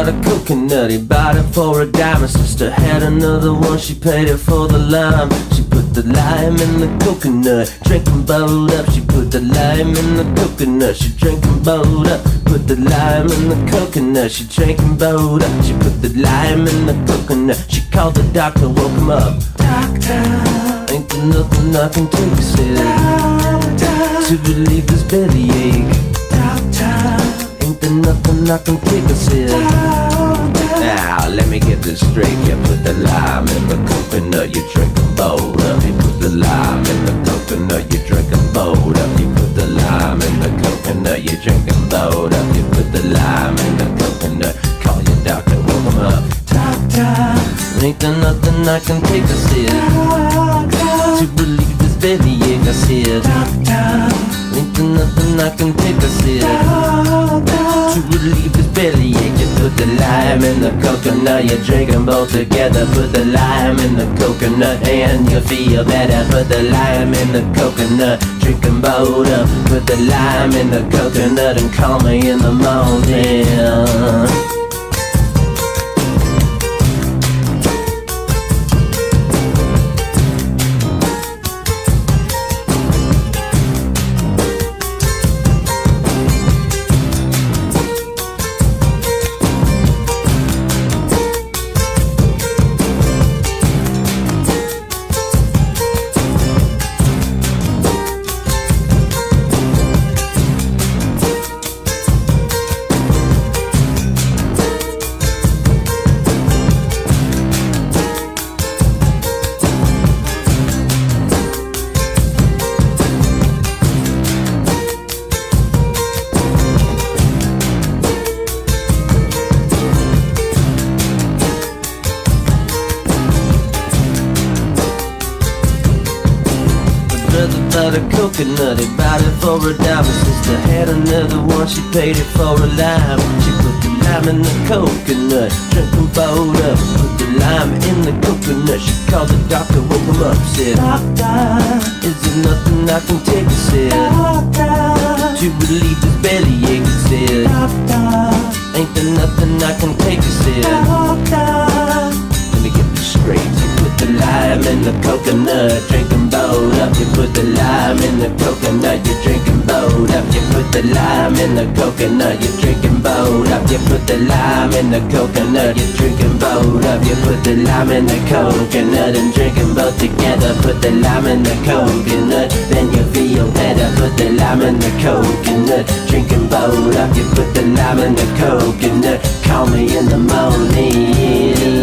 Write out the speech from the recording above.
a coconut, he bought it for a dime. My sister had another one, she paid it for the lime. She put the lime in the coconut, drinking bowled up. She put the lime in the coconut, she drinking bowled up. Put the lime in the coconut, she drinking bowled up. She put the lime in the coconut, she called the doctor, woke him up. Doctor, ain't there nothing I can take, said, to relieve this bellyache. Doctor, ain't there nothing I can take, I said. Now let me get this straight. You put the lime in the coconut, you drinking bowled up. You put the lime in the coconut, you drinking bowled up. You put the lime in the coconut, you drinking bowled up. You put the lime in the coconut, call your doctor, woke him up. Doctor, ain't there nothing I can take, I said, to relieve this bellyache, I said. Doctor, ain't there nothing I can take, I said, to relieve this bellyache. You put the lime in the coconut, you drink them both together. Put the lime in the coconut and you feel better. Put the lime in the coconut, drink them both up. Put the lime in the coconut and call me in the morning. Bought a coconut, he bought it for a dime. My sister had another one, she paid it for a lime. She put the lime in the coconut, drinking bowled up. Put the lime in the coconut, she called the doctor, woke him up. Said, Doctor, is there nothing I can take? He said, Doctor, to relieve this bellyache. He said, Doctor, ain't there nothing I can take? He said, Doctor, let me get this straight. You put the lime in the coconut, drinking bowled up. You put the lime in the coconut, you're drinking bowled up. You put the lime in the coconut, you're drinking bowled up. You put the lime in the coconut, you're drinking bowled up. You put the lime in the coconut and drinking both together. Put the lime in the coconut, then you feel better. Put the lime in the coconut, drinking bowled up. You put the lime in the coconut, call me in the morning.